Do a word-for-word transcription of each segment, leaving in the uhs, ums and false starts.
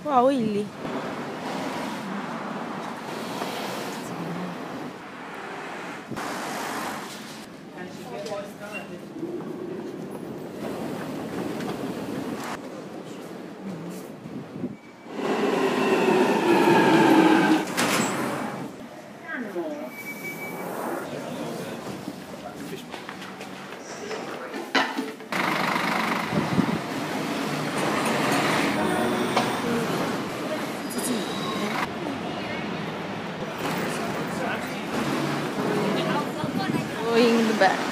Wow, Willy. In the back.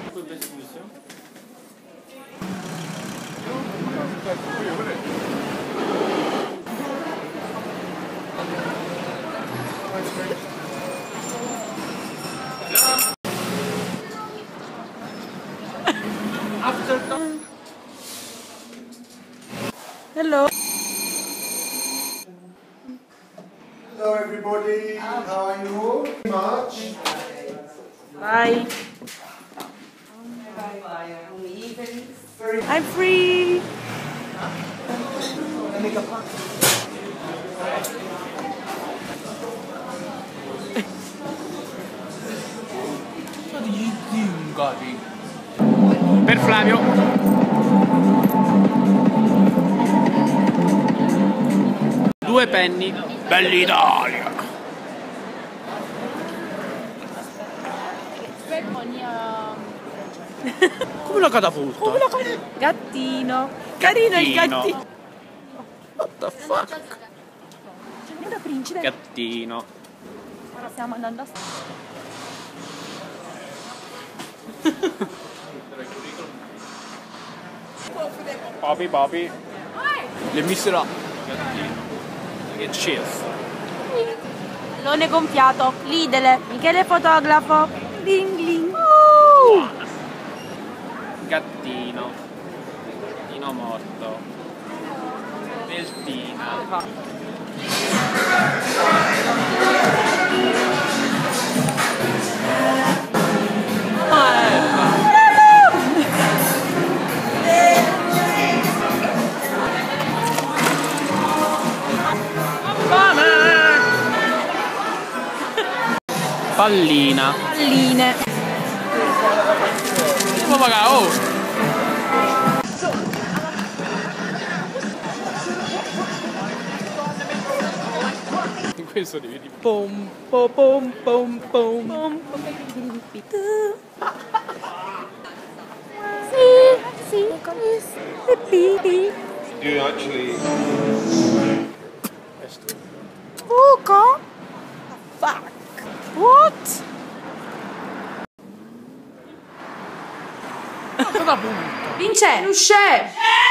Hello. Hello everybody, how are you all? March. Bye. I'm free. Per Flavio. Due penny. Bell'Italia. Come una catapulta? Come una catapulta? Gattino. Carino il gattino. What the fuck? Guarda principe. Gattino. Ora stiamo andando a... Papi papi. Le misero. Gattino. Che cheers. Pallone gonfiato. Lidl. Michele fotografo. Bling bling. Uh! Gattino. Gattino morto. Deltina. Pallina. Palline. Come va? Oh! In questo devi dire Pom pom pom pom pom pom. Sì, sì, con il pipi. Do you actually... Buco? Fuck. What? Cosa punta? Vince! Usce!